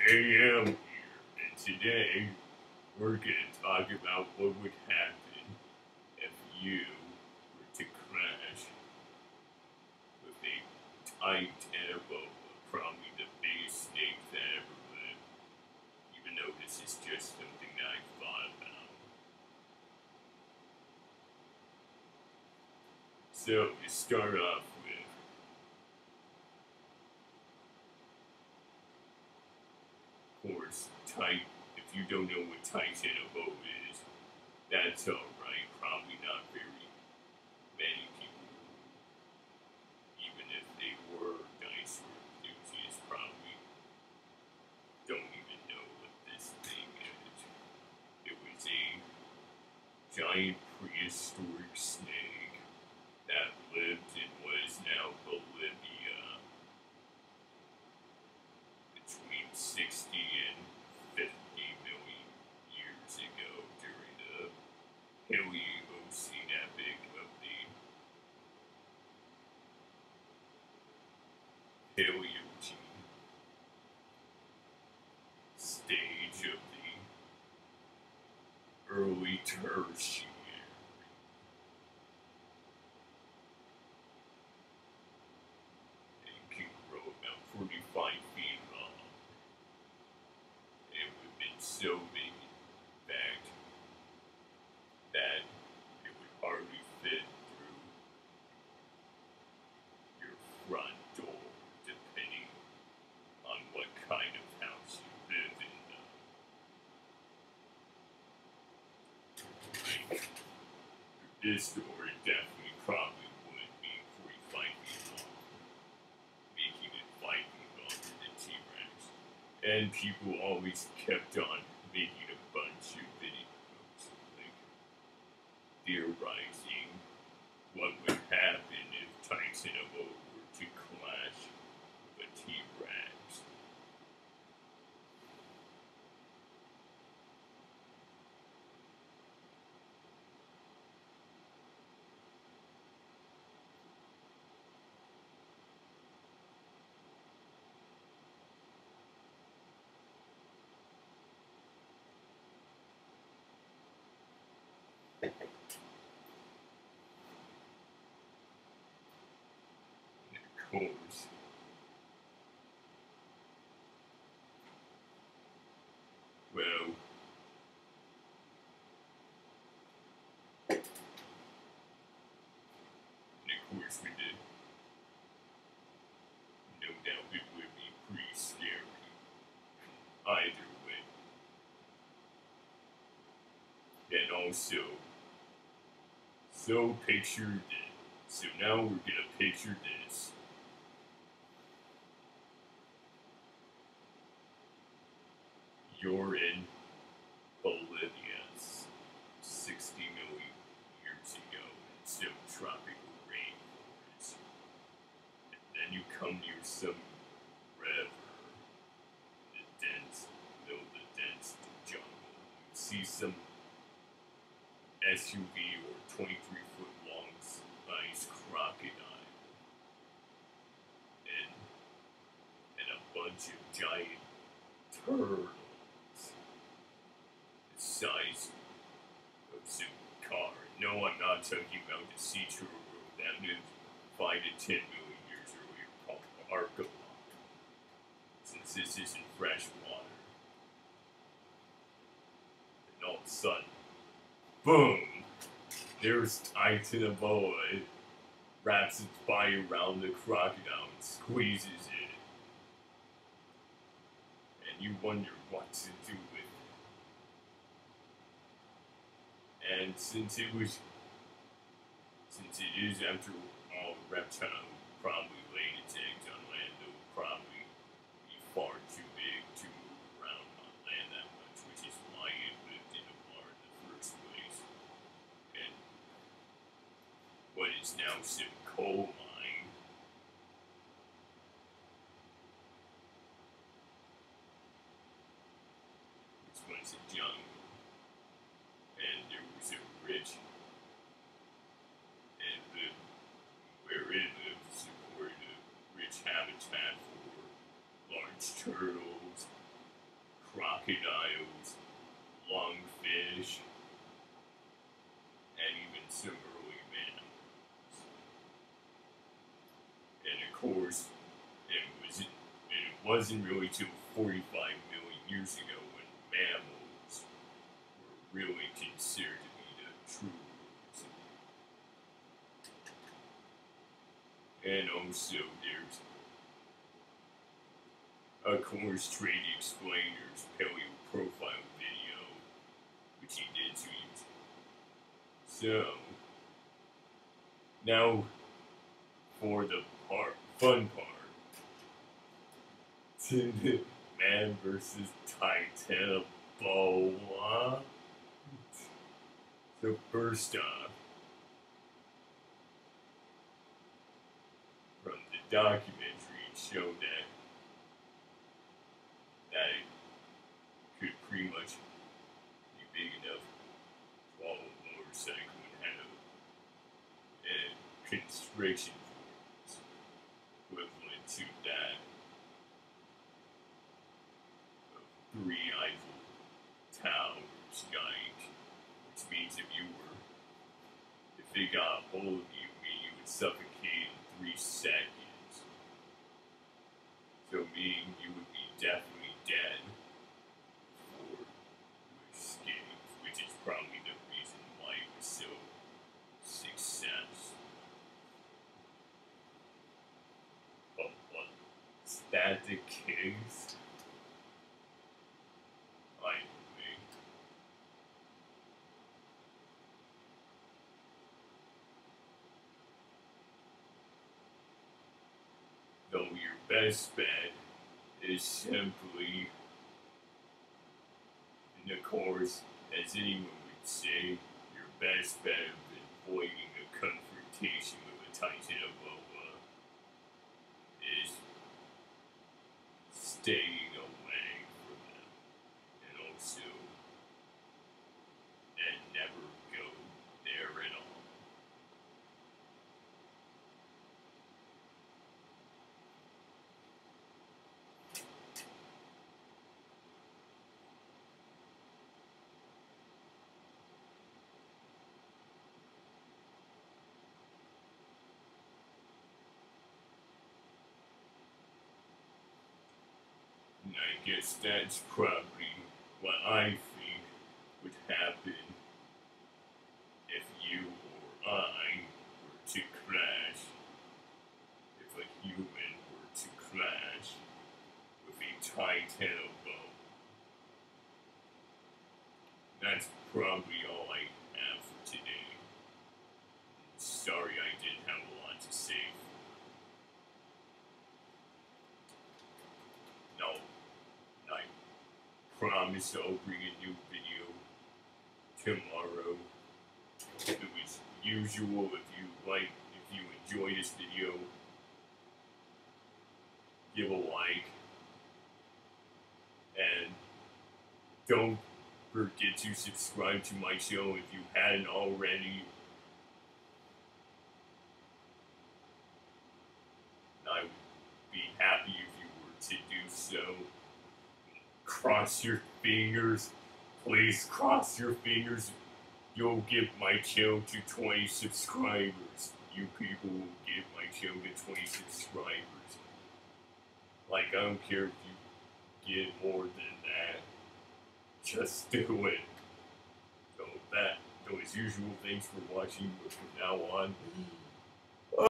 AM here, and today we're going to talk about what would happen if you were to crash with a Titan boa, probably the biggest snake that ever lived, even though this is just something that I thought about. So, to start off with, of course, if you don't know what Titan boa is, that's alright, probably not very many people, even if they were dinosaur enthusiasts, probably don't even know what this thing is. It was a giant prehistoric snake that lived in what is now Bolivia between 60 and 50 million years ago during the Paleocene epoch of the Paleogene stage of the early Tertiary. It can grow about 45 feet long. It would have been so big, in fact, that it would hardly fit through your front door, depending on what kind of house you live in. Like, this door definitely probably would be 45 feet long, making it 5 feet longer than T-Rex. And people always kept on making a bunch of videos, like theorizing what would happen if Tyson were to clash with a T-Rex. And of course, well, and of course we did. No doubt it would be pretty scary either way. And also, so picture this. So now we're gonna picture this. You're in Bolivia 60 million years ago in some tropical rainforest. And then you come near some river in the dense, middle of the dense jungle. You see some SUV or 23-foot long sized crocodile and, and a bunch of giant turtles the size of some car. No, I'm not talking about the sea turtle that lived 5 to 10 million years earlier called Archelon, since this isn't fresh water. And all of a sudden, boom! There's Titanoboa. It wraps its body around the crocodile and squeezes it. And you wonder what to do with it. And since it is after all a reptile, probably laid its eggs on land, it will probably be far too big to move around on land that much, which is why it lived in a bar in the first place. And what is now some coal mine. This was a jungle, and there was a rich, and where it lived supported a rich habitat for large turtles crocodiles, lungfish, and even some early mammals. And of course, it wasn't really till 45 million years ago when mammals were really considered to be the true rulers. And also there's, of course, Trade Explainer's paleo profile video, which he did 2 years ago. So, now for the fun part. Man versus Titanoboa. So first off, from the documentary, it showed that it could pretty much be big enough to swallow a motorcycle and have a constriction force equivalent to that of 3 Eiffel Towers, giant, which means if they got a hold of you, you would suffocate in 3 seconds. So meaning you would be definitely dead before you escaped, which is probably the reason why it was so successful. But was that the case? Though your best bet is simply, and of course, as anyone would say, your best bet of avoiding a confrontation with a Titanoboa is staying away from them, and also, and never go there at all. And I guess that's probably what I think would happen if you or I were to crash, if a human were to crash with a Titanoboa. That's probably all I have for today. Sorry I didn't have a lot to say. No, I promise I'll bring a new video tomorrow. If it was usual, if you enjoy this video, give a like, and don't forget to subscribe to my show if you hadn't already. I would be happy if you were to do so. Cross your fingers. Please cross your fingers. You'll get my channel to 20 subscribers. You people will get my channel to 20 subscribers. Like, I don't care if you get more than that. Just do it. So those usual, thanks for watching, but from now on,